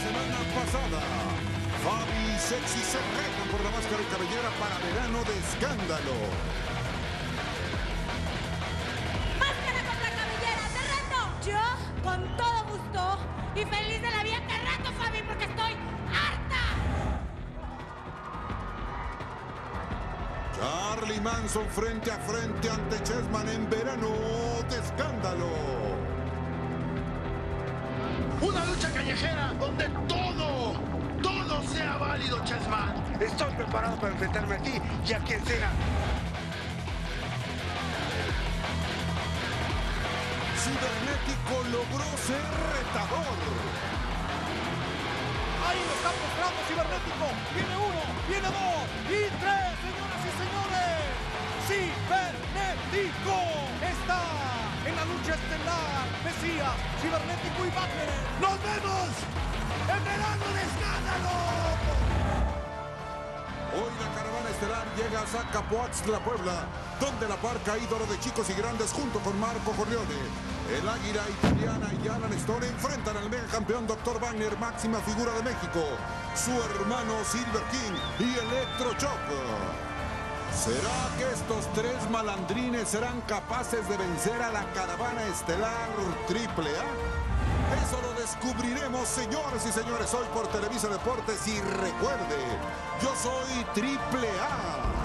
semana pasada, Fabi y Sexy se retan por la máscara y cabellera para verano de escándalo. ¡Máscara contra cabellera! ¡Te reto! Yo, con todo gusto y feliz de la vida, te reto, Fabi, porque estoy harta. Charlie Manson frente a frente ante Chessman en verano de escándalo. Una lucha callejera donde todo sea válido, Chessman. Estoy preparado para enfrentarme a ti y a quien sea. Cibernético logró ser retador. Ahí lo está mostrando Cibernético. Viene uno, viene dos y tres, señoras y señores. Cibernético está en la lucha estelar. Mesías, Cibernético y Wagner. ¡Nos vemos en verano de escándalo! Hoy la caravana estelar llega a Zacapoaxtla, Puebla, donde la parca ídolo de chicos y grandes junto con Marco Corleone, el águila italiana y Alan Stone enfrentan al mega campeón Dr. Wagner, máxima figura de México, su hermano Silver King y Electro Shock. ¿Será que estos tres malandrines serán capaces de vencer a la caravana estelar AAA? Eso lo descubriremos, señores y señores, hoy por Televisa Deportes. Y recuerde, yo soy AAA.